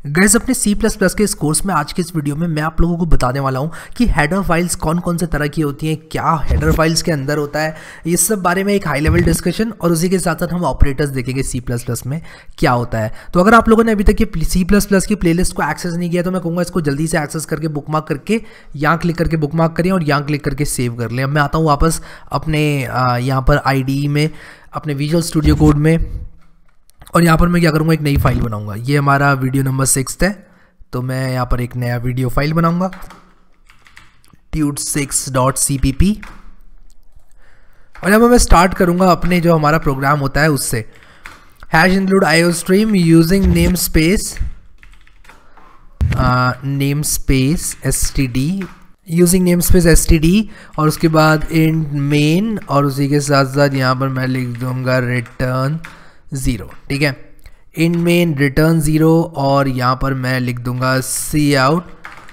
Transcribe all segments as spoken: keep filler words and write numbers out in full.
Guys अपने सी plus plus के इस कोर्स में आज के इस वीडियो में मैं आप लोगों को बताने वाला हूं कि हेडर फाइल्स कौन कौन से तरह की होती हैं, क्या हेडर फाइल्स के अंदर होता है, इस सब बारे में एक हाई लेवल डिस्कशन और उसी के साथ साथ हम ऑपरेटर्स देखेंगे सी प्लस प्लस में क्या होता है। तो अगर आप लोगों ने अभी तक ये सी प्लस प्लस की प्लेलिस्ट को एक्सेस नहीं किया तो मैं कहूँगा इसको जल्दी से एक्सेस करके बुकमार्क करके यहाँ क्लिक करके बुकमार्क करें और यहाँ क्लिक करके सेव कर लें। अब मैं आता हूँ वापस अपने यहाँ पर आई डी में, अपने विजुअल स्टूडियो कोड में, और यहाँ पर मैं क्या करूँगा, एक नई फाइल बनाऊँगा। ये हमारा वीडियो नंबर सिक्स है, तो मैं यहाँ पर एक नया वीडियो फाइल बनाऊँगा tut six dot C P P, और यहाँ पर मैं स्टार्ट करूँगा अपने जो हमारा प्रोग्राम होता है उससे। Hash include iostream using name space name space S T D using name space S T D और उसके बाद इन मेन, और उसी के साथ साथ यहाँ पर मैं लिख दूँगा रिटर्न ज़ीरो। ठीक है, इन मेन रिटर्न ज़ीरो, और यहाँ पर मैं लिख दूंगा C out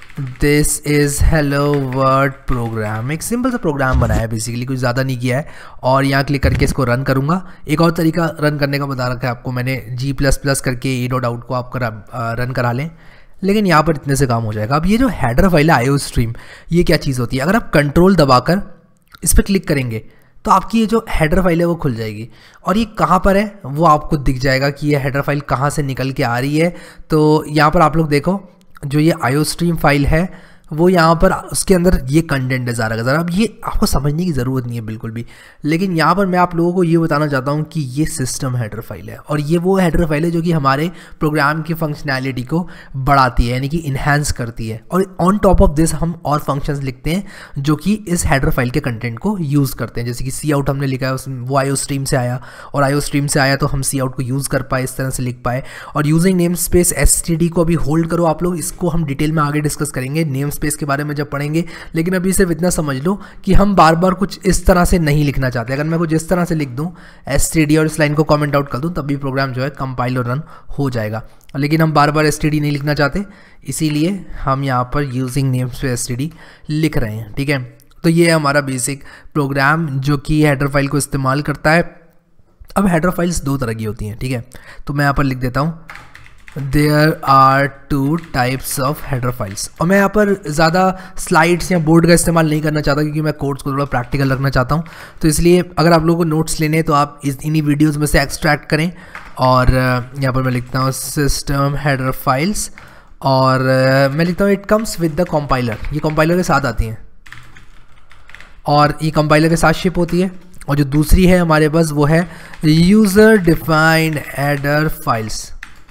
this is hello word program. एक सिंपल सा प्रोग्राम बनाया है, बेसिकली कुछ ज़्यादा नहीं किया है, और यहाँ क्लिक करके इसको रन करूँगा। एक और तरीका रन करने का बता रखा है आपको मैंने, जी प्लस प्लस करके ए डॉट आउट को आप करा रन करा लें, लेकिन यहाँ पर इतने से काम हो जाएगा। अब ये जो हेडर फाइल है आईओ स्ट्रीम, ये क्या चीज़ होती है, अगर आप कंट्रोल दबाकर इस पर क्लिक करेंगे तो आपकी ये जो हेडर फाइल है वो खुल जाएगी, और ये कहाँ पर है वो आपको दिख जाएगा कि ये हेडर फाइल कहाँ से निकल के आ रही है। तो यहाँ पर आप लोग देखो, जो ये आईओ स्ट्रीम फाइल है वो यहाँ पर उसके अंदर ये कंटेंट है ज़रा ज़रा। अब ये आपको समझने की ज़रूरत नहीं है बिल्कुल भी, लेकिन यहाँ पर मैं आप लोगों को ये बताना चाहता हूँ कि ये सिस्टम हेडर फाइल है, और ये वो हेडर फाइल है जो कि हमारे प्रोग्राम की फंक्शनैलिटी को बढ़ाती है, यानी कि इन्हांस करती है। और ऑन टॉप ऑफ दिस हम और फंक्शंस लिखते हैं जो कि इस हेडर फाइल के कंटेंट को यूज़ करते हैं। जैसे कि सी आउट हमने लिखा है, उस वो आईओ स्ट्रीम से आया, और आईओ स्ट्रीम से आया तो हम सी आउट को यूज़ कर पाए, इस तरह से लिख पाए। और using name space S T D को अभी होल्ड करो आप लोग, इसको हम डिटेल में आगे डिस्कस करेंगे नेम स्पेस के बारे में जब पढ़ेंगे, लेकिन अभी सिर्फ इतना समझ लो कि हम बार बार कुछ इस तरह से नहीं लिखना चाहते। अगर मैं कुछ इस तरह से लिख दूं एस टी डी और इस लाइन को कमेंट आउट कर दूं, तब भी प्रोग्राम जो है कंपाइल और रन हो जाएगा, लेकिन हम बार बार एस टी डी नहीं लिखना चाहते, इसीलिए हम यहाँ पर using name space S T D लिख रहे हैं। ठीक है, तो ये है हमारा बेसिक प्रोग्राम जो कि हेडर फाइल को इस्तेमाल करता है। अब हेडर फाइल्स दो तरह की होती हैं, ठीक है, तो मैं यहाँ पर लिख देता हूँ There are two types of header files। और मैं यहाँ पर ज़्यादा स्लाइड्स या बोर्ड का इस्तेमाल नहीं करना चाहता, क्योंकि मैं कोड्स को थोड़ा प्रैक्टिकल रखना चाहता हूँ। तो इसलिए अगर आप लोगों को नोट्स लेने हैं तो आप इस इन्हीं वीडियोज़ में से एक्सट्रैक्ट करें, और यहाँ पर मैं लिखता हूँ सिस्टम हेडर फाइल्स, और मैं लिखता हूँ it comes with the compiler. ये कंपाइलर के साथ आती हैं, और ये कंपाइलर के साथ शिप होती है। और जो दूसरी है हमारे पास वो है यूज़र डिफाइंड हेडर फाइल्स,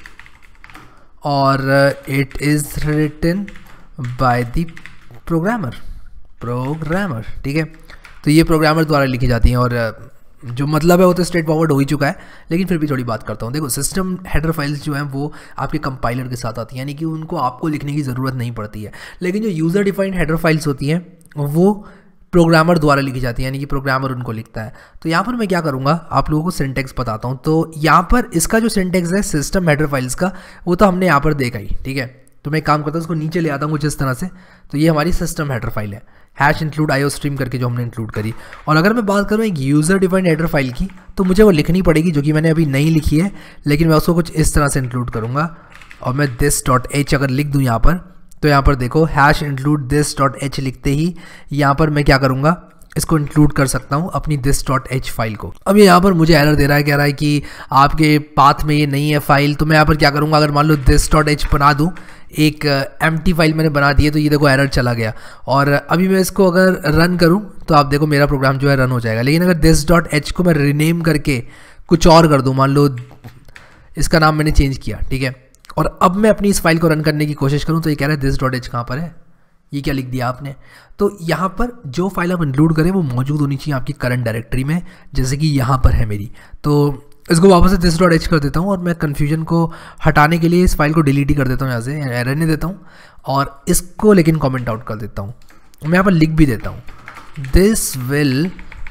और it is written by the programmer programmer ठीक है, तो ये प्रोग्रामर द्वारा लिखी जाती हैं, और uh, जो मतलब है वो तो स्ट्रेट फॉरवर्ड हो ही चुका है, लेकिन फिर भी थोड़ी बात करता हूँ। देखो, सिस्टम हेडर फाइल्स जो हैं वो आपके कंपाइलर के साथ आती हैं, यानी कि उनको आपको लिखने की ज़रूरत नहीं पड़ती है। लेकिन जो यूज़र डिफाइंड हेडर फाइल्स होती हैं वो प्रोग्रामर द्वारा लिखी जाती है, यानी कि प्रोग्रामर उनको लिखता है। तो यहाँ पर मैं क्या करूँगा, आप लोगों को सिंटेक्स बताता हूँ। तो यहाँ पर इसका जो सिंटेक्स है सिस्टम हेडर फाइल्स का, वो तो हमने यहाँ पर देखा ही, ठीक है। तो मैं एक काम करता हूँ, उसको नीचे ले आता हूँ कुछ इस तरह से। तो ये हमारी सिस्टम हेडर फाइल है, हैश इंक्लूड आईओ स्ट्रीम करके जो हमने इंक्लूड करी। और अगर मैं बात करूँ एक यूज़र डिफाइंड हेडर फाइल की, तो मुझे वो लिखनी पड़ेगी, जो कि मैंने अभी नहीं लिखी है, लेकिन मैं उसको कुछ इस तरह से इंक्लूड करूँगा। और मैं दिस डॉट एच अगर लिख दूँ यहाँ पर, तो यहाँ पर देखो hash include this dot h लिखते ही यहाँ पर मैं क्या करूँगा, इसको इंक्लूड कर सकता हूँ अपनी दिस डॉट एच फाइल को। अब ये यहाँ पर मुझे एरर दे रहा है, कह रहा है कि आपके पाथ में ये नहीं है फाइल। तो मैं यहाँ पर क्या करूँगा, अगर मान लो दिस डॉट एच बना दूँ, एक एम्प्टी फाइल मैंने बना दी है, तो ये देखो एरर चला गया। और अभी मैं इसको अगर रन करूँ तो आप देखो मेरा प्रोग्राम जो है रन हो जाएगा। लेकिन अगर दिस डॉट एच को मैं रीनेम करके कुछ और कर दूँ, मान लो इसका नाम मैंने चेंज किया, ठीक है, और अब मैं अपनी इस फाइल को रन करने की कोशिश करूं, तो ये कह रहा है दिस डॉट एच कहाँ पर है, ये क्या लिख दिया आपने। तो यहाँ पर जो फाइल आप इंक्लूड करें वो मौजूद होनी चाहिए आपकी करंट डायरेक्टरी में, जैसे कि यहाँ पर है मेरी। तो इसको वापस से दिस डॉट एच कर देता हूँ, और मैं कन्फ्यूजन को हटाने के लिए इस फाइल को डिलीट ही कर देता हूँ, यहाँ से रहने देता हूँ, और इसको लेकिन कॉमेंट आउट कर देता हूँ। मैं यहाँ पर लिख भी देता हूँ this will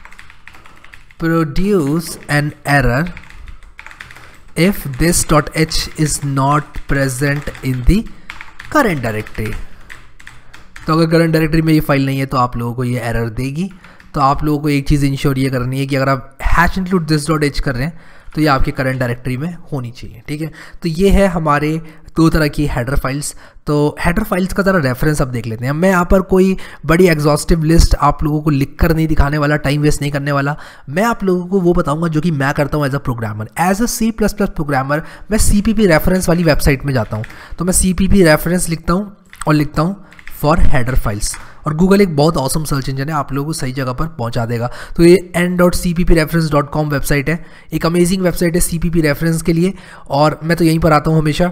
produce an error if this dot h is not present in the current directory। तो अगर करंट डायरेक्टरी में ये फाइल नहीं है तो आप लोगों को ये एरर देगी। तो आप लोगों को एक चीज़ इंश्योर ये करनी है कि अगर आप hash include this dot h कर रहे हैं तो ये आपके करंट डायरेक्टरी में होनी चाहिए, ठीक है। तो ये है हमारे दो तरह की हेडर फाइल्स। तो हेडर फाइल्स का ज़रा रेफरेंस अब देख लेते हैं। मैं यहाँ पर कोई बड़ी एग्जॉस्टिव लिस्ट आप लोगों को लिख कर नहीं दिखाने वाला, टाइम वेस्ट नहीं करने वाला। मैं आप लोगों को वो बताऊंगा जो कि मैं करता हूँ as a programmer. As a C plus plus programmer मैं सी पी पी रेफरेंस वाली वेबसाइट में जाता हूँ, तो मैं सी पी पी रेफरेंस लिखता हूँ और लिखता हूँ फॉर हेडर फाइल्स, और गूगल एक बहुत ऑसम सर्च इंजन है, आप लोगों को सही जगह पर पहुंचा देगा। तो ये en dot C P P reference dot com website है, एक अमेजिंग वेबसाइट है सी पी पी रेफरेंस के लिए, और मैं तो यहीं पर आता हूँ हमेशा।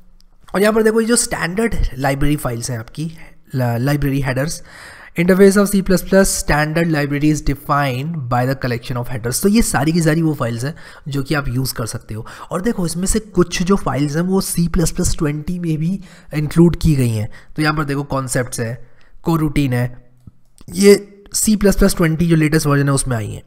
और यहाँ पर देखो ये जो स्टैंडर्ड लाइब्रेरी फाइल्स हैं आपकी, library headers, interface of C plus plus standard library is defined by the collection of headers. तो ये सारी की सारी वो फाइल्स हैं जो कि आप यूज़ कर सकते हो। और देखो इसमें से कुछ जो फाइल्स हैं वो सी प्लस प्लस ट्वेंटी में भी इंक्लूड की गई हैं। तो यहाँ पर देखो कॉन्सेप्ट्स है, कोरूटीन है, ये सी प्लस प्लस ट्वेंटी जो लेटेस्ट वर्जन है उसमें आई हैं।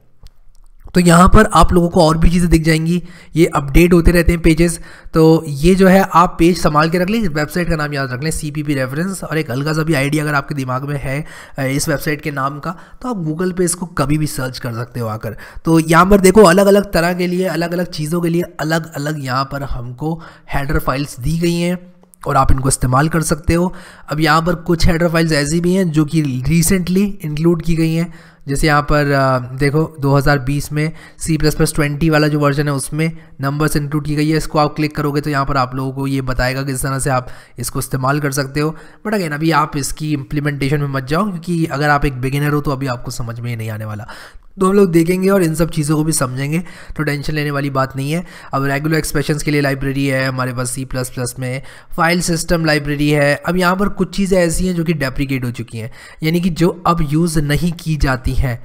तो यहाँ पर आप लोगों को और भी चीज़ें दिख जाएंगी, ये अपडेट होते रहते हैं पेजेस। तो ये जो है आप पेज संभाल के रख लें, वेबसाइट का नाम याद रख लें सी पी पी रेफरेंस, और एक हल्का सा भी आइडिया अगर आपके दिमाग में है इस वेबसाइट के नाम का तो आप गूगल पे इसको कभी भी सर्च कर सकते हो आकर। तो यहाँ पर देखो अलग अलग तरह के लिए, अलग अलग चीज़ों के लिए अलग अलग यहाँ पर हमको हेडर फाइल्स दी गई हैं और आप इनको इस्तेमाल कर सकते हो। अब यहाँ पर कुछ हेडर फाइल्स ऐसी भी हैं जो कि रिसेंटली इंक्लूड की गई हैं, जैसे यहाँ पर देखो दो हज़ार बीस में सी प्लस प्लस ट्वेंटी वाला जो वर्जन है उसमें नंबर्स इंक्लूड की गई है। इसको आप क्लिक करोगे तो यहाँ पर आप लोगों को ये बताएगा किस तरह से आप इसको इस्तेमाल कर सकते हो। बट अगेन अभी आप इसकी इम्प्लीमेंटेशन में मत जाओ, क्योंकि अगर आप एक बिगिनर हो तो अभी आपको समझ में ही नहीं आने वाला। तो हम लोग देखेंगे और इन सब चीज़ों को भी समझेंगे, तो टेंशन लेने वाली बात नहीं है। अब रेगुलर एक्सप्रेशंस के लिए लाइब्रेरी है हमारे पास सी प्लस प्लस में, फाइल सिस्टम लाइब्रेरी है। अब यहाँ पर कुछ चीज़ें ऐसी हैं जो कि डेप्रिकेट हो चुकी हैं, यानी कि जो अब यूज़ नहीं की जाती हैं।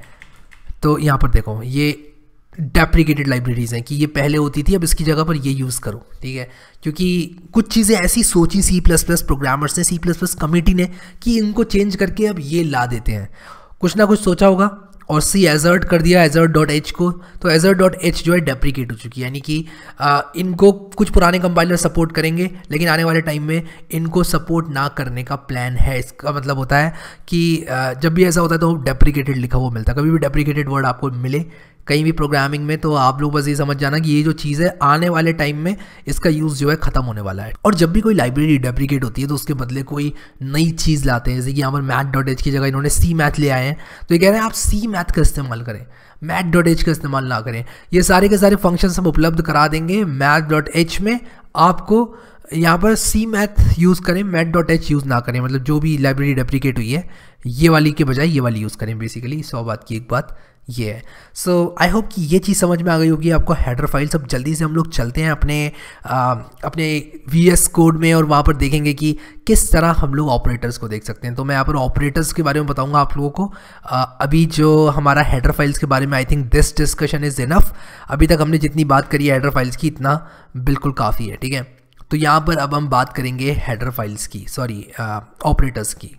तो यहाँ पर देखो ये डेप्रिकेटेड लाइब्रेरीज़ हैं कि ये पहले होती थी, अब इसकी जगह पर ये यूज़ करो, ठीक है। क्योंकि कुछ चीज़ें ऐसी सोची सी प्लस प्लस प्रोग्रामर्स ने, सी प्लस प्लस कमिटी ने, कि इनको चेंज करके अब ये ला देते हैं। कुछ ना कुछ सोचा होगा और सी एजर्ट कर दिया एजर्ट डॉट एच को, तो एजर्ट डॉट एच जो है डेप्रिकेट हो चुकी है, यानी कि आ, इनको कुछ पुराने कंपाइलर सपोर्ट करेंगे लेकिन आने वाले टाइम में इनको सपोर्ट ना करने का प्लान है। इसका मतलब होता है कि आ, जब भी ऐसा होता है तो डेप्रिकेटेड लिखा हुआ मिलता है। कभी भी डेप्रिकेटेड वर्ड आपको मिले कहीं भी प्रोग्रामिंग में, तो आप लोग बस ये समझ जाना कि ये जो चीज़ है आने वाले टाइम में इसका यूज़ जो है ख़त्म होने वाला है। और जब भी कोई लाइब्रेरी डेप्रिकेट होती है तो उसके बदले कोई नई चीज़ लाते हैं, जैसे कि यहाँ पर मैथ डॉट एच की जगह इन्होंने सी मैथ ले आए हैं। तो ये कह रहे हैं आप सी मैथ का इस्तेमाल करें, मैथ डॉट एच का इस्तेमाल ना करें। ये सारे के सारे फंक्शन हम उपलब्ध करा देंगे मैथ डॉट एच में, आपको यहाँ पर सी मैथ यूज़ करें, मैथ डॉट एच यूज़ ना करें। मतलब जो भी लाइब्रेरी डेप्रिकेट हुई है ये वाली के बजाय ये वाली यूज़ करें। बेसिकली सौ बात की एक बात ये है। सो आई होप कि ये चीज़ समझ में आ गई होगी आपको हेडर फाइल्स। अब जल्दी से हम लोग चलते हैं अपने आ, अपने वी एस कोड में और वहाँ पर देखेंगे कि किस तरह हम लोग ऑपरेटर्स को देख सकते हैं। तो मैं यहाँ पर ऑपरेटर्स के बारे में बताऊँगा आप लोगों को। आ, अभी जो हमारा हेडर फाइल्स के बारे में, I think this discussion is enough. अभी तक हमने जितनी बात करी है हेडर फाइल्स की इतना बिल्कुल काफ़ी है, ठीक है। तो यहाँ पर अब हम बात करेंगे हेडर फाइल्स की, सॉरी ऑपरेटर्स की,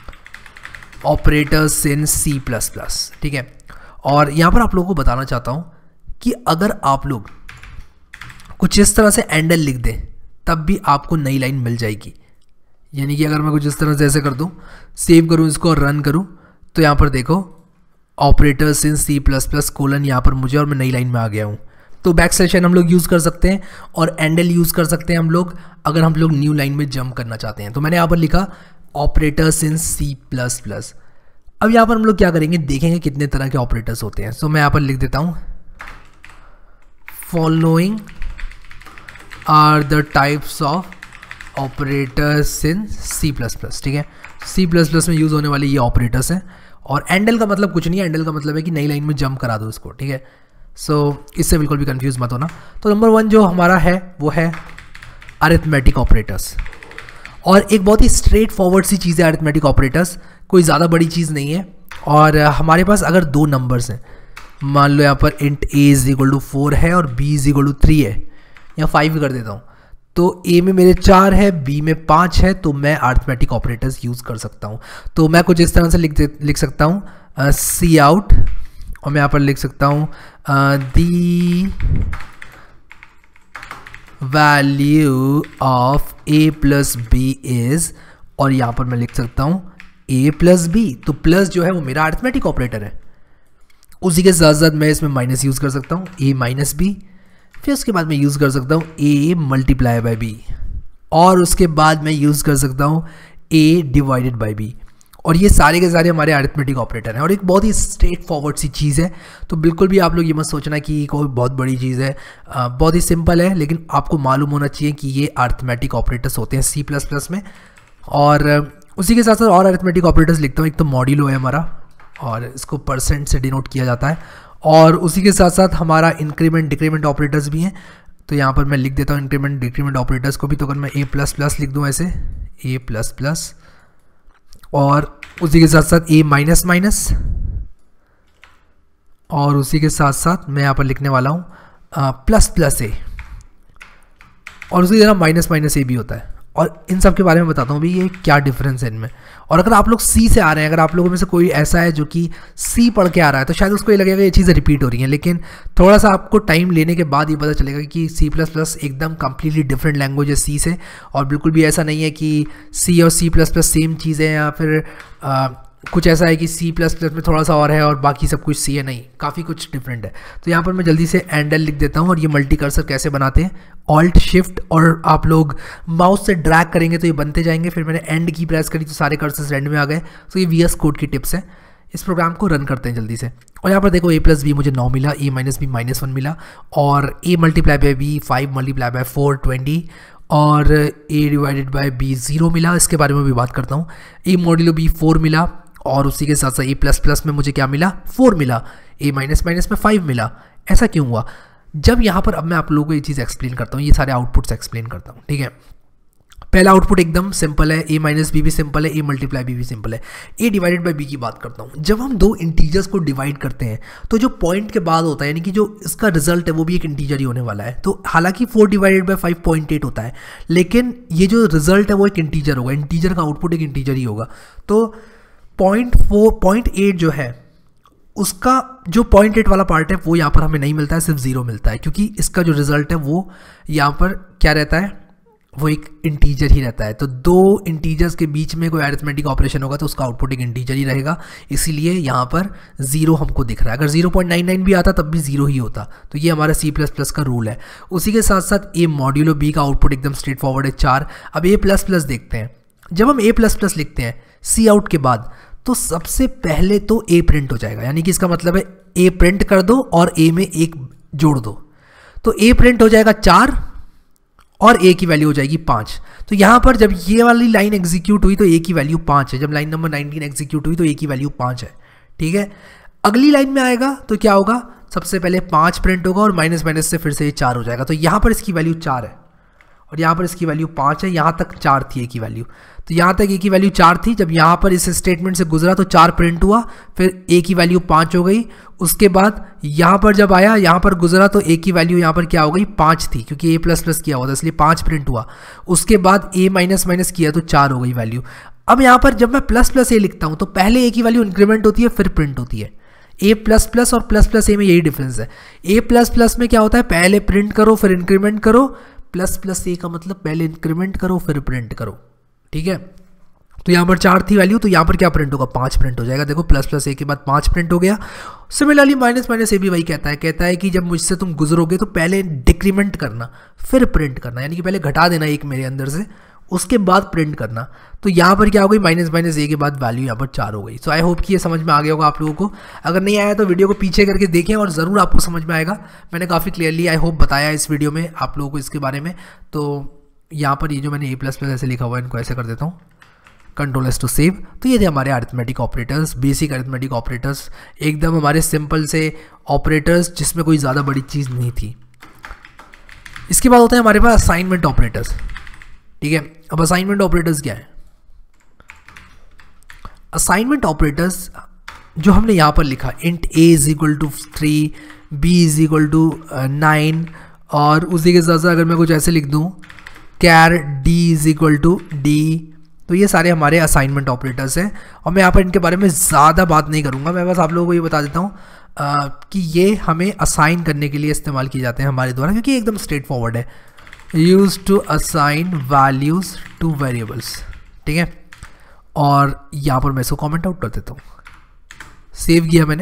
operators in C plus plus, ठीक है। और यहाँ पर आप लोगों को बताना चाहता हूँ कि अगर आप लोग कुछ इस तरह से एंडल लिख दें तब भी आपको नई लाइन मिल जाएगी। यानी कि अगर मैं कुछ इस तरह से ऐसे कर दूँ, सेव करूँ इसको और रन करूँ, तो यहाँ पर देखो operators in C plus plus colon यहाँ पर मुझे, और मैं नई लाइन में आ गया हूँ। तो बैक सेशन हम लोग यूज़ कर सकते हैं और एंडल यूज़ कर सकते हैं हम लोग अगर हम लोग न्यू लाइन में जंप करना चाहते हैं। तो मैंने यहाँ पर लिखा operators in C plus plus. अब यहाँ पर हम लोग क्या करेंगे, देखेंगे कितने तरह के ऑपरेटर्स होते हैं। तो मैं यहाँ पर लिख देता हूँ following are the types of operators in C plus plus, ठीक है। सी प्लस प्लस में यूज़ होने वाले ये ऑपरेटर्स हैं। और एंडल का मतलब कुछ नहीं है, एंडल का मतलब है कि नई लाइन में जंप करा दो इसको, ठीक है। सो so, इससे बिल्कुल भी कंफ्यूज मत होना। तो नंबर वन जो हमारा है वो है अरिथमेटिक ऑपरेटर्स। और एक बहुत ही स्ट्रेट फॉरवर्ड सी चीज़ है अरिथमेटिक ऑपरेटर्स, कोई ज़्यादा बड़ी चीज़ नहीं है। और हमारे पास अगर दो नंबर्स हैं, मान लो यहाँ पर int a is equal to four है और b is equal to three है, या फाइव कर देता हूँ, तो ए में मेरे चार है, बी में पाँच है, तो मैं अरिथमेटिक ऑपरेटर्स यूज़ कर सकता हूँ। तो मैं कुछ इस तरह से लिख लिख सकता हूँ सी आउट, और मैं यहाँ पर लिख सकता हूँ the value of a plus b is, और यहाँ पर मैं लिख सकता हूँ ए प्लस बी। तो प्लस जो है वो मेरा अरिथमेटिक ऑपरेटर है। उसी के साथ साथ मैं इसमें माइनस यूज़ कर सकता हूँ, ए माइनस बी। फिर उसके बाद मैं यूज़ कर सकता हूँ ए मल्टीप्लाई बाय बी, और उसके बाद मैं यूज़ कर सकता हूँ ए डिवाइडेड बाई बी, और ये सारे के सारे हमारे अरिथमेटिक ऑपरेटर हैं और एक बहुत ही स्ट्रेट फॉरवर्ड सी चीज़ है। तो बिल्कुल भी आप लोग ये मत सोचना कि कोई बहुत बड़ी चीज़ है, आ, बहुत ही सिंपल है, लेकिन आपको मालूम होना चाहिए कि ये अरिथमेटिक ऑपरेटर्स होते हैं सी प्लस प्लस में। और उसी के साथ साथ और अरिथमेटिक ऑपरेटर्स लिखता हूँ। एक तो मॉड्यूलो है हमारा और इसको परसेंट से डिनोट किया जाता है, और उसी के साथ साथ हमारा इंक्रीमेंट डिक्रीमेंट ऑपरेटर्स भी हैं। तो यहाँ पर मैं लिख देता हूँ इंक्रीमेंट डिक्रीमेंट ऑपरेटर्स को भी। तो अगर मैं ए प्लस प्लस लिख दूँ ऐसे, ए प्लस प्लस, और उसी के साथ साथ ए माइनस माइनस, और उसी के साथ साथ मैं यहाँ पर लिखने वाला हूँ प्लस प्लस ए, और उसी तरह माइनस माइनस ए भी होता है। और इन सब के बारे में बताता हूँ भी ये क्या डिफरेंस है इनमें। और अगर आप लोग सी से आ रहे हैं, अगर आप लोगों में से कोई ऐसा है जो कि सी पढ़ के आ रहा है, तो शायद उसको ये लगेगा ये चीज़ें रिपीट हो रही हैं, लेकिन थोड़ा सा आपको टाइम लेने के बाद ये पता चलेगा कि सी प्लस प्लस एकदम कम्प्लीटली डिफरेंट लैंग्वेज है सी से। और बिल्कुल भी ऐसा नहीं है कि सी और सी प्लस प्लस सेम चीज़ है, या फिर आ, कुछ ऐसा है कि सी प्लस प्लस में थोड़ा सा और है और बाकी सब कुछ सी है, नहीं, काफ़ी कुछ डिफरेंट है। तो यहाँ पर मैं जल्दी से एंडल लिख देता हूँ। और ये मल्टी कर्सर कैसे बनाते हैं, ऑल्ट शिफ्ट और आप लोग माउस से ड्रैग करेंगे तो ये बनते जाएंगे। फिर मैंने एंड की प्रेस करी तो सारे कर्सर्स एंड में आ गए। तो ये वी एस कोड की टिप्स है। इस प्रोग्राम को रन करते हैं जल्दी से। और यहाँ पर देखो ए प्लस बी मुझे नौ मिला, a minus b minus one मिला, और a multiply by b five multiply by four twenty, और a divided by b zero मिला। इसके बारे में भी बात करता हूँ। ए मॉड्यूलो बी फोर मिला, और उसी के साथ साथ ए प्लस प्लस में मुझे क्या मिला, फोर मिला, ए माइनस माइनस में फाइव मिला। ऐसा क्यों हुआ? जब यहाँ पर अब मैं आप लोगों को ये चीज़ एक्सप्लेन करता हूँ, ये सारे आउटपुट्स एक्सप्लेन करता हूँ, ठीक है। पहला आउटपुट एकदम सिंपल है, ए माइनस बी भी सिंपल है, ए मल्टीप्लाई बी भी सिंपल है। ए डिवाइडेड बाई बी की बात करता हूँ। जब हम दो इंटीजर्स को डिवाइड करते हैं तो जो पॉइंट के बाद होता है, यानी कि जो इसका रिजल्ट है वो भी एक इंटीजर ही होने वाला है। तो हालांकि four divided by five point eight होता है, लेकिन ये जो रिजल्ट है वो एक इंटीजर होगा, इंटीजर का आउटपुट एक इंटीजर ही होगा। तो पॉइंट फोर पॉइंट एट जो है उसका जो पॉइंट एट वाला पार्ट है वो यहाँ पर हमें नहीं मिलता है, सिर्फ जीरो मिलता है, क्योंकि इसका जो रिजल्ट है वो यहाँ पर क्या रहता है, वो एक इंटीजर ही रहता है। तो दो इंटीजर्स के बीच में कोई अरिथमेटिक ऑपरेशन होगा तो उसका आउटपुट एक इंटीजर ही रहेगा, इसीलिए यहाँ पर जीरो हमको दिख रहा है। अगर जीरो पॉइंट नाइन नाइन भी आता तब भी जीरो ही होता। तो ये हमारा सी प्लस प्लस का रूल है। उसी के साथ साथ ए मॉड्यूलो बी का आउटपुट एकदम स्ट्रेट फॉरवर्ड है, चार। अब ए प्लस प्लस देखते हैं। जब हम ए प्लस प्लस लिखते हैं सी आउट के बाद, तो सबसे पहले तो ए प्रिंट हो जाएगा, यानी कि इसका मतलब है ए प्रिंट कर दो और ए में एक जोड़ दो। तो ए प्रिंट हो जाएगा चार और ए की वैल्यू हो जाएगी पाँच। तो यहाँ पर जब ये वाली लाइन एग्जीक्यूट हुई तो ए की वैल्यू पाँच है। जब लाइन नंबर नाइनटीन एग्जीक्यूट हुई तो ए की वैल्यू पाँच है, ठीक है। अगली लाइन में आएगा तो क्या होगा, सबसे पहले पाँच प्रिंट होगा और माइनस माइनस से फिर से ये चार हो जाएगा। तो यहाँ पर इसकी वैल्यू चार है और यहाँ पर इसकी वैल्यू पाँच है। यहाँ तक चार थी ए की वैल्यू, तो यहाँ तक ए की वैल्यू चार थी। जब यहाँ पर इस स्टेटमेंट से गुजरा तो चार प्रिंट हुआ, फिर ए की वैल्यू पाँच हो गई। उसके बाद यहाँ पर जब आया, यहाँ पर गुजरा तो ए की वैल्यू यहाँ पर क्या हो गई, पाँच थी, क्योंकि ए प्लस प्लस किया हुआ था इसलिए पाँच प्रिंट हुआ। उसके बाद ए माइनस माइनस किया तो चार हो गई वैल्यू। अब यहाँ पर जब मैं प्लस प्लस ए लिखता हूँ तो पहले ए की वैल्यू इंक्रीमेंट होती है फिर प्रिंट होती है। ए प्लस प्लस और प्लस प्लस ए में यही डिफरेंस है। ए प्लस प्लस में क्या होता है, पहले प्रिंट करो फिर इंक्रीमेंट करो। प्लस प्लस ए का मतलब पहले इंक्रीमेंट करो फिर प्रिंट करो, ठीक है। तो यहाँ पर चार थी वैल्यू, तो यहाँ पर क्या प्रिंट होगा, पाँच प्रिंट हो जाएगा। देखो प्लस प्लस ए के बाद पाँच प्रिंट हो गया। सिमिलरली माइनस माइनस ए भी वही कहता है कहता है कि जब मुझसे तुम गुजरोगे तो पहले डिक्रीमेंट करना फिर प्रिंट करना, यानी कि पहले घटा देना एक मेरे अंदर से, उसके बाद प्रिंट करना। तो यहाँ पर क्या हो गई, माइनस माइनस ए के बाद वैल्यू यहाँ पर चार हो गई। सो आई होप कि ये समझ में आ गया होगा आप लोगों को। अगर नहीं आया तो वीडियो को पीछे करके देखें और ज़रूर आपको समझ में आएगा। मैंने काफ़ी क्लियरली आई होप बताया इस वीडियो में आप लोगों को इसके बारे में। तो यहाँ पर ये जो मैंने ए प्लस प्लस ऐसे लिखा हुआ है, इनको ऐसे कर देता हूँ, कंट्रोल एस टू सेव। तो ये थे हमारे arithmetic operators, basic arithmetic operators, एकदम हमारे सिंपल से ऑपरेटर्स जिसमें कोई ज़्यादा बड़ी चीज़ नहीं थी। इसके बाद होता है हमारे पास असाइनमेंट ऑपरेटर्स, ठीक है। अब असाइनमेंट ऑपरेटर्स क्या है, असाइनमेंट ऑपरेटर्स जो हमने यहाँ पर लिखा, int a is equal to three, b is equal to nine, और उसी के साथ साथ अगर मैं कुछ ऐसे लिख दूँ, char d is equal to d, तो ये सारे हमारे असाइनमेंट ऑपरेटर्स हैं। और मैं यहाँ पर इनके बारे में ज़्यादा बात नहीं करूँगा, मैं बस आप लोगों को ये बता देता हूँ कि ये हमें असाइन करने के लिए इस्तेमाल किए जाते हैं हमारे द्वारा, क्योंकि एकदम स्ट्रेट फॉरवर्ड है। Use to assign values to variables, ठीक है। और यहाँ पर मैं इसको कॉमेंट आउट कर देता हूँ, सेव किया मैंने।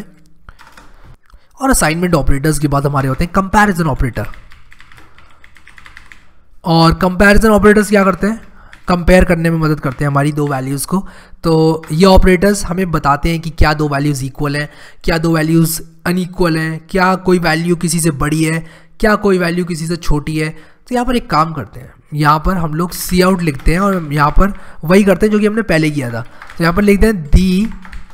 और असाइनमेंट ऑपरेटर्स के बाद हमारे होते हैं कंपैरिजन ऑपरेटर। और कंपैरिजन ऑपरेटर्स क्या करते हैं, कंपेयर करने में मदद करते हैं हमारी दो वैल्यूज़ को। तो ये ऑपरेटर्स हमें बताते हैं कि क्या दो वैल्यूज़ इक्वल हैं, क्या दो वैल्यूज़ अनइक्वल हैं, क्या कोई वैल्यू किसी से बड़ी है, क्या कोई वैल्यू किसी से छोटी है। तो यहाँ पर एक काम करते हैं, यहाँ पर हम लोग सी आउट लिखते हैं और यहाँ पर वही करते हैं जो कि हमने पहले किया था। तो यहाँ पर लिखते हैं the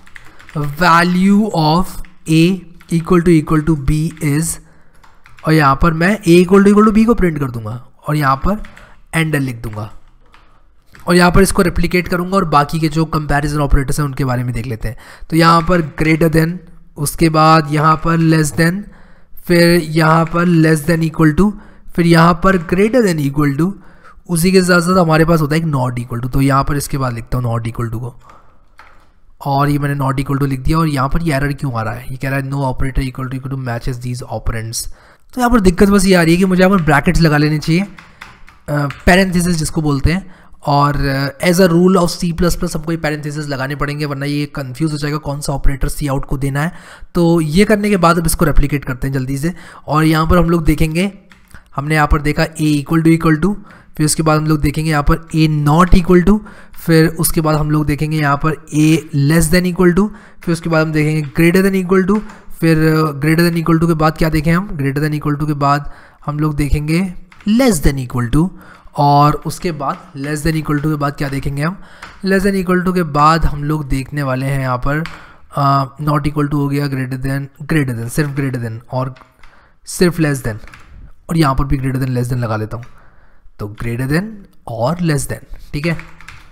value of a equal to equal to b is, और यहाँ पर मैं a equal to equal to b को प्रिंट कर दूंगा और यहाँ पर एंडर लिख दूंगा और यहाँ पर इसको रेप्लिकेट करूँगा और बाकी के जो कंपैरिजन ऑपरेटर्स हैं उनके बारे में देख लेते हैं। तो यहाँ पर ग्रेटर देन, उसके बाद यहाँ पर लेस देन, फिर यहाँ पर लेस देन इक्वल टू, फिर यहाँ पर ग्रेटर देन इक्वल टू, उसी के साथ साथ हमारे पास होता है एक नॉट इक्वल टू। तो यहाँ पर इसके बाद लिखता हूँ नॉट इक्वल टू को, और ये मैंने नॉट इक्वल टू लिख दिया। और यहाँ पर ये एरर क्यों आ रहा है, ये कह रहा है no operator equal to equal to matches these operands. तो यहाँ पर दिक्कत बस ये आ रही है कि मुझे यहाँ पर ब्रैकेट्स लगा लेने चाहिए, पैरेंथेसिस जिसको बोलते हैं, और as a rule of C plus plus हमको ये पैरेंथेसिस लगाने पड़ेंगे, वरना ये कंफ्यूज हो जाएगा कौन सा ऑपरेटर सी आउट को देना है। तो ये करने के बाद अब इसको रेप्लिकेट करते हैं जल्दी से, और यहाँ पर हम लोग देखेंगे, हमने यहाँ पर देखा a equal to equal to, फिर उसके बाद हम लोग देखेंगे यहाँ पर ए नॉट इक्वल टू, फिर उसके बाद हम लोग देखेंगे यहाँ पर a less than equal to, फिर उसके बाद हम देखेंगे ग्रेटर देन इक्वल टू, फिर ग्रेटर देन इक्वल टू के बाद क्या देखें हम, ग्रेटर देन इक्वल टू के बाद हम लोग देखेंगे लेस देन इक्वल टू, और उसके बाद लेस देन इक्वल टू के बाद क्या देखेंगे हम, लेस देन इक्वल टू के बाद हम लोग देखने वाले हैं यहाँ पर नॉट इक्वल टू हो गया, ग्रेटर देन, ग्रेटर देन, सिर्फ ग्रेटर देन और सिर्फ लेस देन, और यहाँ पर भी ग्रेटर देन लेस देन लगा लेता हूँ। तो ग्रेटर देन और लेस देन, ठीक है।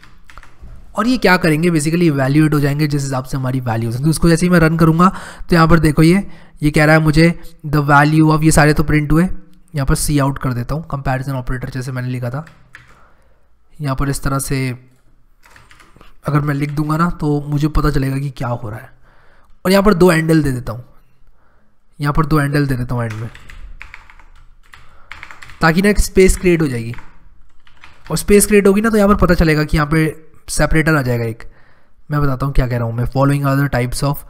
और ये क्या करेंगे, बेसिकली इवैल्यूएट हो जाएंगे जिस हिसाब से हमारी वैल्यूज हैं। तो उसको जैसे ही मैं रन करूँगा तो यहाँ पर देखो ये ये कह रहा है मुझे द वैल्यू ऑफ, ये सारे तो प्रिंट हुए, यहाँ पर सी आउट कर देता हूँ कंपैरिजन ऑपरेटर जैसे मैंने लिखा था। यहाँ पर इस तरह से अगर मैं लिख दूंगा ना तो मुझे पता चलेगा कि क्या हो रहा है। और यहाँ पर दो एंडल दे देता हूँ, यहाँ पर दो एंडल दे देता हूँ एंड में, ताकि ना एक स्पेस क्रिएट हो जाएगी, और स्पेस क्रिएट होगी ना तो यहाँ पर पता चलेगा कि यहाँ पे सेपरेटर आ जाएगा एक। मैं बताता हूँ क्या कह रहा हूँ मैं, following other types of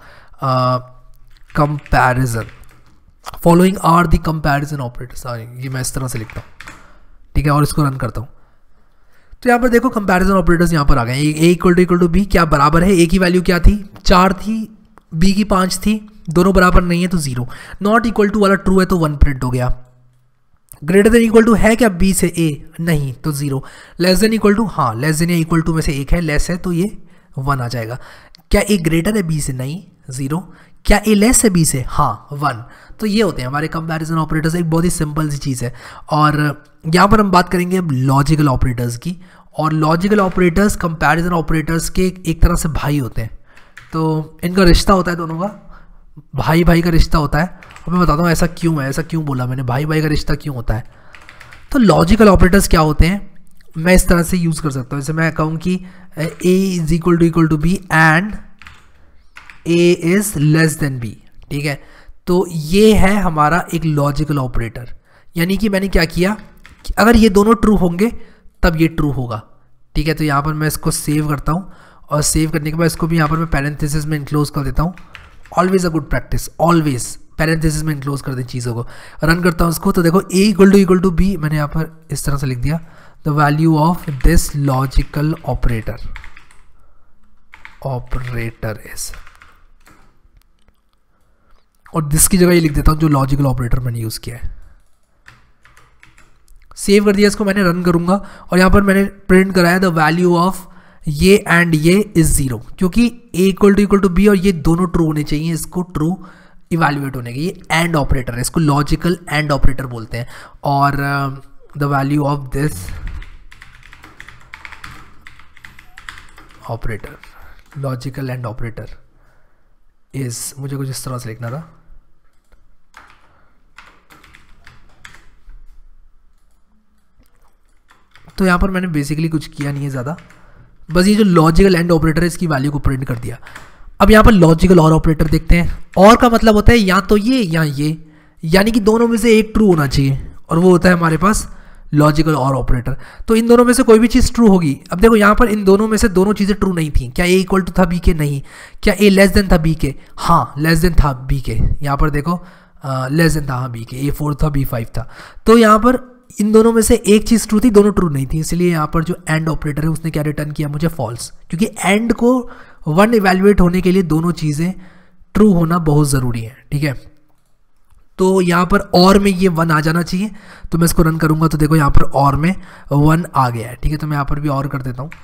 comparison, following are the comparison operators, ये मैं इस तरह से लिखता हूँ, ठीक है, और इसको रन करता हूँ। तो यहाँ पर देखो कंपैरिजन ऑपरेटर्स यहाँ पर आ गए। A equal to equal to b क्या बराबर है, ए की वैल्यू क्या थी, चार थी, बी की पाँच थी, दोनों बराबर नहीं है तो जीरो। नॉट इक्वल टू वाला ट्रू है तो वन प्रिंट हो गया। ग्रेटर देन इक्वल टू है क्या बी से ए, नहीं तो zero. Less than equal to, हाँ लेस देन या इक्वल टू में से एक है, लेस है तो ये वन आ जाएगा। क्या ए ग्रेटर है बी से, नहीं जीरो। क्या ए लेस है बी से, हाँ वन। तो ये होते हैं हमारे कंपैरिजन ऑपरेटर्स, एक बहुत ही सिंपल सी चीज़ है। और यहाँ पर हम बात करेंगे अब लॉजिकल ऑपरेटर्स की, और लॉजिकल ऑपरेटर्स कंपैरिजन ऑपरेटर्स के एक तरह से भाई होते हैं। तो इनका रिश्ता होता है दोनों का, भाई भाई का रिश्ता होता है। और मैं बताता हूँ ऐसा क्यों है, ऐसा क्यों बोला मैंने, भाई भाई का रिश्ता क्यों होता है। तो लॉजिकल ऑपरेटर्स क्या होते हैं, मैं इस तरह से यूज़ कर सकता हूँ। जैसे मैं कहूँ कि a is equal to equal to b and a is less than b, ठीक है। तो ये है हमारा एक लॉजिकल ऑपरेटर, यानी कि मैंने क्या किया कि अगर ये दोनों ट्रू होंगे तब ये ट्रू होगा, ठीक है। तो यहाँ पर मैं इसको सेव करता हूँ, और सेव करने के बाद इसको भी यहाँ पर मैं पैरेंथेसिस में इनक्लोज कर देता हूँ। Always a good practice, always parenthesis में इनक्लोज कर दें चीज़ों को। रन करता हूँ इसको, तो देखो a equal to equal to b मैंने यहाँ पर इस तरह से लिख दिया, the value of this logical operator operator is, और दिस की जगह ये लिख देता हूँ जो लॉजिकल ऑपरेटर मैंने यूज़ किया है। सेव कर दिया इसको मैंने, रन करूँगा, और यहाँ पर मैंने प्रिंट कराया द वैल्यू ऑफ ये एंड ये इज जीरो, क्योंकि a equal to equal to b और ये दोनों ट्रू होने चाहिए, इसको ट्रू इवैल्यूएट होने के। ये एंड ऑपरेटर है, इसको लॉजिकल एंड ऑपरेटर बोलते हैं। और the value of this operator, logical and operator is, मुझे कुछ इस तरह से लिखना था। तो यहाँ पर मैंने बेसिकली कुछ किया नहीं है ज़्यादा, बस ये जो लॉजिकल एंड ऑपरेटर है इसकी वैल्यू को प्रिंट कर दिया। अब यहाँ पर लॉजिकल और ऑपरेटर देखते हैं। और का मतलब होता है या तो ये या ये, यानी कि दोनों में से एक ट्रू होना चाहिए, और वो होता है हमारे पास लॉजिकल और ऑपरेटर। तो इन दोनों में से कोई भी चीज़ ट्रू होगी। अब देखो यहाँ पर इन दोनों में से दोनों चीज़ें ट्रू नहीं थी। क्या ए इक्वल टू था बी के, नहीं। क्या ए लेस देन था बी के, हाँ लेस देन था बी के। यहाँ पर देखो लेस देन था हाँ बी के, ए फोर था बी फाइव था। तो यहाँ पर इन दोनों में से एक चीज़ ट्रू थी, दोनों ट्रू नहीं थी, इसलिए यहाँ पर जो एंड ऑपरेटर है उसने क्या रिटर्न किया मुझे फॉल्स, क्योंकि एंड को वन इवेल्युएट होने के लिए दोनों चीज़ें ट्रू होना बहुत ज़रूरी है, ठीक है। तो यहाँ पर और में ये वन आ जाना चाहिए, तो मैं इसको रन करूँगा तो देखो यहाँ पर और में वन आ गया है, ठीक है। तो मैं यहाँ पर भी और कर देता हूँ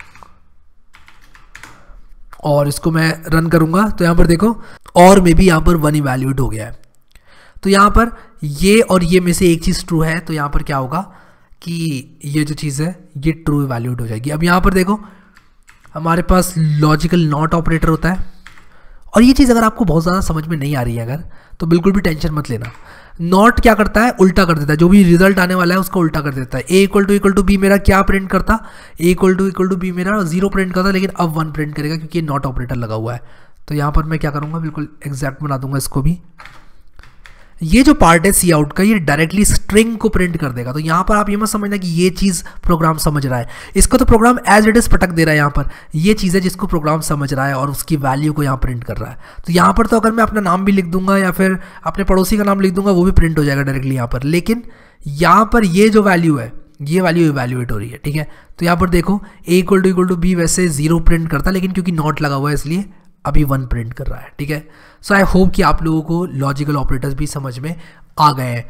और इसको मैं रन करूँगा तो यहाँ पर देखो और में भी यहाँ पर वन इवेल्युएट हो गया है। तो यहाँ पर ये और ये में से एक चीज़ ट्रू है, तो यहाँ पर क्या होगा कि ये जो चीज़ है ये ट्रू इवेल्युएट हो जाएगी। अब यहाँ पर देखो हमारे पास लॉजिकल नॉट ऑपरेटर होता है, और ये चीज़ अगर आपको बहुत ज़्यादा समझ में नहीं आ रही है अगर, तो बिल्कुल भी टेंशन मत लेना। नॉट क्या करता है, उल्टा कर देता है, जो भी रिजल्ट आने वाला है उसका उल्टा कर देता है। A equal to equal to b मेरा क्या प्रिंट करता, a equal to equal to b मेरा जीरो प्रिंट करता, लेकिन अब वन प्रिंट करेगा क्योंकि ये नॉट ऑपरेटर लगा हुआ है। तो यहाँ पर मैं क्या करूँगा, बिल्कुल एग्जैक्ट बना दूंगा इसको भी। ये जो पार्ट है सी आउट का, ये डायरेक्टली स्ट्रिंग को प्रिंट कर देगा। तो यहाँ पर आप ये मत समझना कि ये चीज़ प्रोग्राम समझ रहा है, इसको तो प्रोग्राम एज इट इज़ पटक दे रहा है। यहाँ पर ये चीज़ है जिसको प्रोग्राम समझ रहा है और उसकी वैल्यू को यहाँ प्रिंट कर रहा है। तो यहाँ पर तो अगर मैं अपना नाम भी लिख दूंगा या फिर अपने पड़ोसी का नाम लिख दूंगा वो भी प्रिंट हो जाएगा डायरेक्टली यहाँ पर, लेकिन यहाँ पर ये जो वैल्यू है ये वैल्यू इवैल्यूएट हो रही है, ठीक है। तो यहाँ पर देखो a equal to equal to b वैसे जीरो प्रिंट करता, लेकिन क्योंकि नॉट लगा हुआ है इसलिए अभी वन प्रिंट कर रहा है, ठीक है। सो आई होप कि आप लोगों को लॉजिकल ऑपरेटर्स भी समझ में आ गए हैं।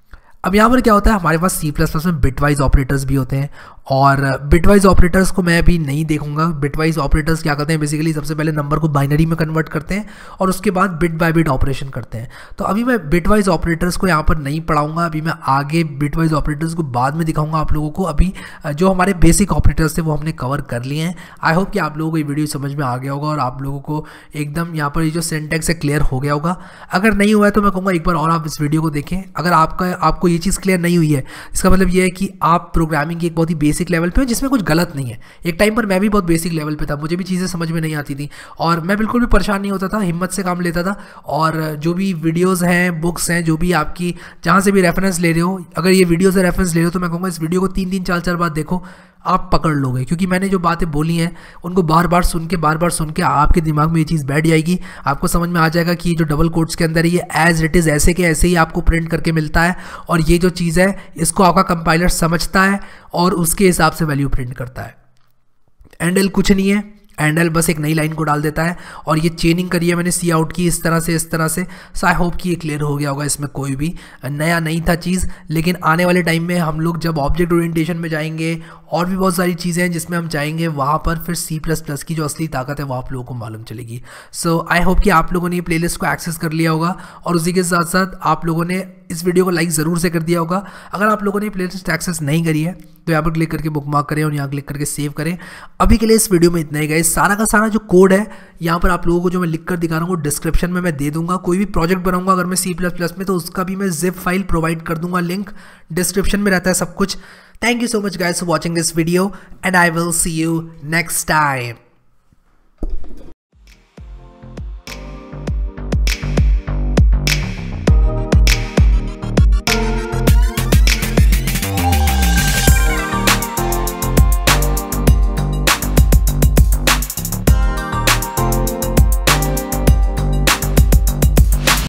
अब यहाँ पर क्या होता है, हमारे पास सी प्लस प्लस में बिटवाइज ऑपरेटर्स भी होते हैं, और बिटवाइज ऑपरेटर्स को मैं अभी नहीं देखूंगा। बिटवाइज ऑपरेटर्स क्या करते हैं, बेसिकली सबसे पहले नंबर को बाइनरी में कन्वर्ट करते हैं और उसके बाद बिट बाय बिट ऑपरेशन करते हैं। तो अभी मैं बिटवाइज ऑपरेटर्स को यहाँ पर नहीं पढ़ाऊंगा, अभी मैं आगे बिटवाइज ऑपरेटर्स को बाद में दिखाऊंगा आप लोगों को। अभी जो हमारे बेसिक ऑपरेटर्स थे वो हमने कवर कर लिए हैं। आई होप कि आप लोगों को ये वीडियो समझ में आ गया होगा और आप लोगों को एकदम यहाँ पर ये जो सिंटैक्स है क्लियर हो गया होगा। अगर नहीं हुआ है तो मैं कहूँगा एक बार और आप इस वीडियो को देखें। अगर आपका आपको ये चीज़ क्लियर नहीं हुई है, इसका मतलब ये है कि आप प्रोग्रामिंग की एक बहुत ही बेसिक लेवल पे हो जिसमें कुछ गलत नहीं है। एक टाइम पर मैं भी बहुत बेसिक लेवल पे था, मुझे भी चीज़ें समझ में नहीं आती थी और मैं बिल्कुल भी परेशान नहीं होता था, हिम्मत से काम लेता था। और जो भी वीडियोज़ हैं, बुक्स हैं, जो भी आपकी जहाँ से भी रेफरेंस ले रहे हो, अगर ये वीडियो से रेफरेंस ले रहे हो तो मैं कहूँगा इस वीडियो को तीन तीन चार चार बार देखो, आप पकड़ लोगे। क्योंकि मैंने जो बातें बोली हैं उनको बार बार सुन के बार बार सुन के आपके दिमाग में ये चीज़ बैठ जाएगी। आपको समझ में आ जाएगा कि ये जो डबल कोट्स के अंदर ये एज इट इज़ ऐसे के ऐसे ही आपको प्रिंट करके मिलता है, और ये जो चीज़ है इसको आपका कंपाइलर समझता है और उसके हिसाब से वैल्यू प्रिंट करता है। एंडल कुछ नहीं है, एंडल बस एक नई लाइन को डाल देता है, और ये चेनिंग करी है मैंने सी आउट की इस तरह से इस तरह से। सो आई होप कि ये क्लियर हो गया होगा, इसमें कोई भी नया नहीं था चीज़। लेकिन आने वाले टाइम में हम लोग जब ऑब्जेक्ट ओरिएंटेशन में जाएंगे और भी बहुत सारी चीज़ें हैं जिसमें हम जाएंगे, वहाँ पर फिर सी प्लस प्लस की जो असली ताकत है वो आप लोगों को मालूम चलेगी। सो आई होप कि आप लोगों ने ये प्लेलिस्ट को एक्सेस कर लिया होगा, और उसी के साथ साथ आप लोगों ने इस वीडियो को लाइक ज़रूर से कर दिया होगा। अगर आप लोगों ने प्लेलिस्ट एक्सेस नहीं करी है तो यहाँ पर क्लिक करके बुकमार्क करें और यहाँ क्लिक करके सेव करें। अभी के लिए इस वीडियो में इतना ही गाइस। सारा का सारा जो कोड है यहाँ पर आप लोगों को जो मैं लिख कर दिखा रहा हूँ डिस्क्रिप्शन में मैं दे दूंगा। कोई भी प्रोजेक्ट बनाऊंगा अगर मैं सी प्लस प्लस में तो उसका भी मैं जिप फाइल प्रोवाइड कर दूंगा, लिंक डिस्क्रिप्शन में रहता है सब कुछ। Thank you so much guys for watching this video and I will see you next time.